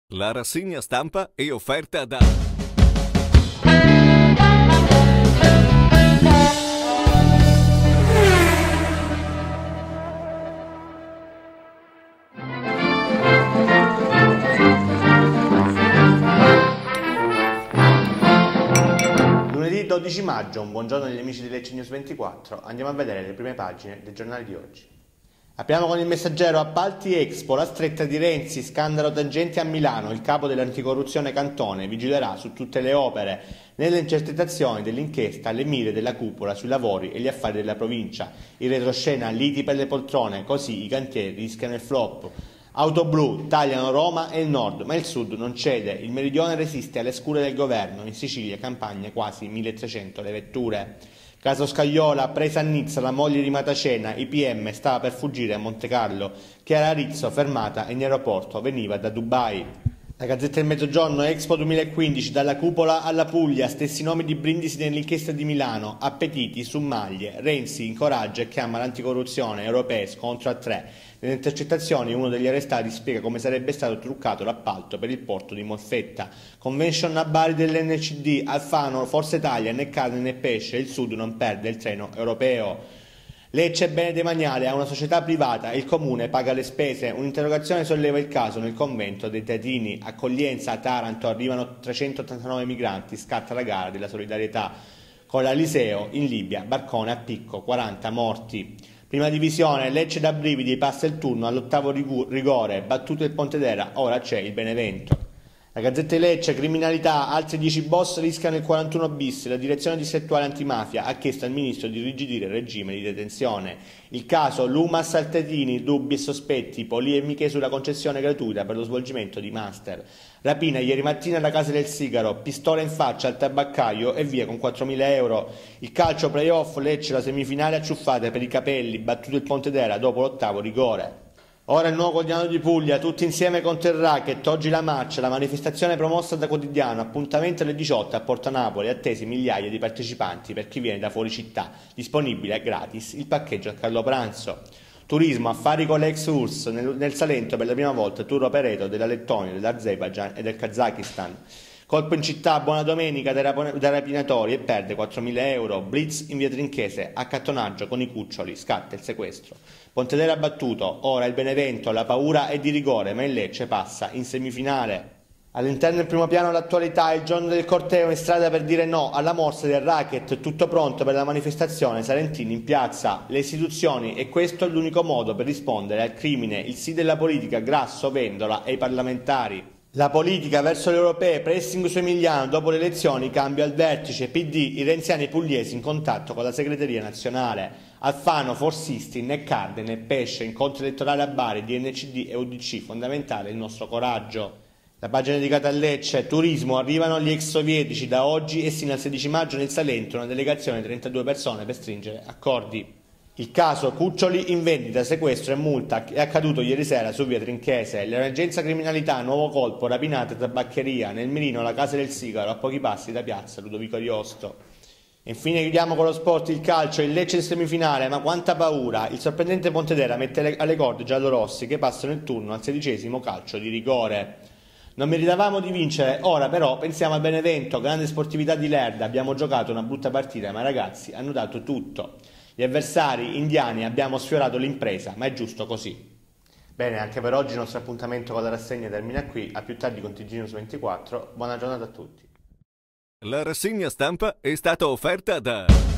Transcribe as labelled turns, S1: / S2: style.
S1: La rassegna stampa è offerta da
S2: Lunedì 12 maggio, un buongiorno agli amici di Lecce News 24, andiamo a vedere le prime pagine dei giornali di oggi. Apriamo con il Messaggero: appalti Expo, la stretta di Renzi, scandalo tangenti a Milano, il capo dell'anticorruzione Cantone vigilerà su tutte le opere. Nelle intercettazioni dell'inchiesta le mire della cupola sui lavori e gli affari della provincia, in retroscena liti per le poltrone, così i cantieri rischiano il flop. Auto blu, tagliano Roma e il nord, ma il sud non cede, il meridione resiste alle scure del governo, in Sicilia campagne quasi 1300 le vetture. Caso Scagliola, presa a Nizza la moglie di Matacena, i PM stava per fuggire a Montecarlo, Chiara Rizzo fermata in aeroporto, veniva da Dubai. La Gazzetta del Mezzogiorno, Expo 2015, dalla cupola alla Puglia, stessi nomi di Brindisi nell'inchiesta di Milano, appetiti su maglie, Renzi incoraggia e chiama l'anticorruzione, europee scontro a 3. Nelle intercettazioni uno degli arrestati spiega come sarebbe stato truccato l'appalto per il porto di Molfetta. Convention a Bari dell'NCD, Alfano, Forza Italia, né carne né pesce, il Sud non perde il treno europeo. Lecce bene demaniale a una società privata, il comune paga le spese, un'interrogazione solleva il caso nel convento dei Teatini, accoglienza a Taranto, arrivano 389 migranti, scatta la gara della solidarietà. Con l'Aliseo in Libia, barcone a picco, 40 morti. Prima divisione, Lecce da brividi, passa il turno all'ottavo rigore, battuto il Pontedera, ora c'è il Benevento. La Gazzetta di Lecce, criminalità, altri 10 boss rischiano il 41 bis, la direzione distrettuale antimafia ha chiesto al ministro di irrigidire il regime di detenzione. Il caso Lumas Altetini, dubbi e sospetti, polemiche sulla concessione gratuita per lo svolgimento di master. Rapina ieri mattina alla casa del Sigaro, pistola in faccia al tabaccaio e via con 4.000 euro. Il calcio playoff, Lecce la semifinale acciuffata per i capelli, battuto il Pontedera dopo l'ottavo rigore. Ora il nuovo quotidiano di Puglia, tutti insieme contro il racket, oggi la marcia, la manifestazione promossa da Quotidiano, appuntamento alle 18 a Porta Napoli, attesi migliaia di partecipanti per chi viene da fuori città, disponibile e gratis il paccheggio a Carlo Pranzo. Turismo, affari con l'ex URSS, nel Salento per la prima volta tour operator della Lettonia, dell'Azerbaijan e del Kazakistan. Colpo in città, buona domenica da rapinatori e perde 4.000 euro. Blitz in via Trinchese, accattonaggio con i cuccioli, scatta il sequestro. Pontedera battuto, ora il Benevento, la paura è di rigore, ma il Lecce passa in semifinale. All'interno del primo piano l'attualità, il giorno del corteo in strada per dire no alla morsa del racket, tutto pronto per la manifestazione, Salentini in piazza, le istituzioni e questo è l'unico modo per rispondere al crimine, il sì della politica, Grasso, Vendola e i parlamentari. La politica verso le europee, pressing su Emiliano, dopo le elezioni cambio al vertice, PD, i renziani pugliesi in contatto con la segreteria nazionale. Alfano, forzisti, né carne né pesce, incontro elettorale a Bari, DNCD e UDC, fondamentale il nostro coraggio. La pagina dedicata a Lecce, turismo, arrivano gli ex sovietici da oggi e sino al 16 maggio nel Salento una delegazione di 32 persone per stringere accordi. Il caso Cuccioli in vendita, sequestro e multa è accaduto ieri sera su via Trinchese. L'emergenza criminalità, nuovo colpo, rapinate, tabaccheria, nel mirino la casa del Sigaro, a pochi passi da piazza Ludovico Ariosto. E infine chiudiamo con lo sport, il calcio, il Lecce in semifinale, ma quanta paura! Il sorprendente Pontedera mette alle corde i giallorossi che passano il turno al 16° calcio di rigore. Non meritavamo di vincere, ora però pensiamo al Benevento, grande sportività di Lerda, abbiamo giocato una brutta partita ma i ragazzi hanno dato tutto. Gli avversari indiani abbiamo sfiorato l'impresa, ma è giusto così. Bene, anche per oggi il nostro appuntamento con la rassegna termina qui, a più tardi con TG News 24, buona giornata a tutti.
S1: la rassegna stampa è stata offerta da